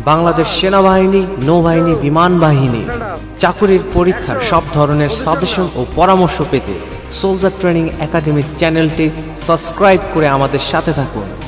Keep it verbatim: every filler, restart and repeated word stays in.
বাংলাদেশ সেনাবাহিনী, নৌবাহিনী, বিমান বাহিনী চাকুরির পরীক্ষার সব ধরনের সাজেশন ও পরামর্শ পেতে সোলজার ট্রেনিং একাডেমি চ্যানেলটি সাবস্ক্রাইব করে আমাদের সাথে থাকুন।